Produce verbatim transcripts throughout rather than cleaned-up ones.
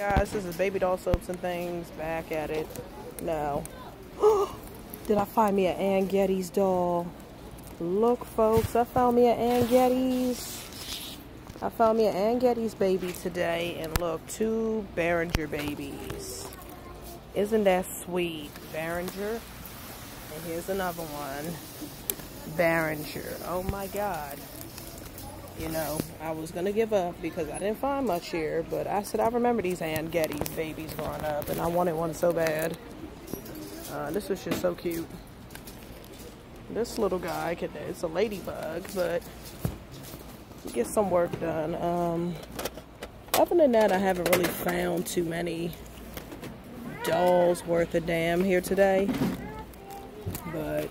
Guys, this is Baby Doll Soaps and Things, back at it now. Did I find me an Ann Geddes doll? Look, folks, I found me an Ann Geddes. I found me an Ann Geddes baby today, and look, two Behringer babies. Isn't that sweet? Behringer. And here's another one. Behringer. Oh my God. You know, I was going to give up because I didn't find much here, but I said I remember these Ann Geddes babies growing up, and I wanted one so bad. Uh, this was just so cute. This little guy, can, it's a ladybug, but get some work done. Um, other than that, I haven't really found too many dolls worth a damn here today, but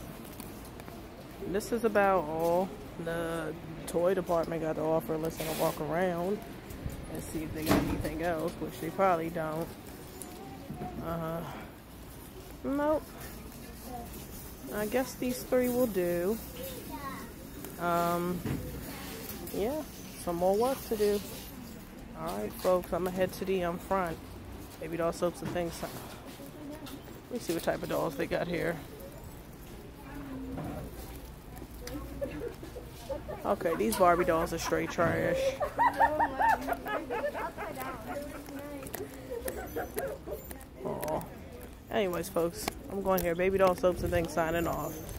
this is about all the toy department got to offer. Let's gonna walk around and see if they got anything else, which they probably don't. Uh, nope. I guess these three will do. Um, yeah, some more work to do. Alright, folks, I'm gonna head to the um, front. Baby Doll Soaps and Things. Let me see what type of dolls they got here. Okay, these Barbie dolls are straight trash. Aw. Anyways, folks, I'm going here. Baby Doll Soaps and Things signing off.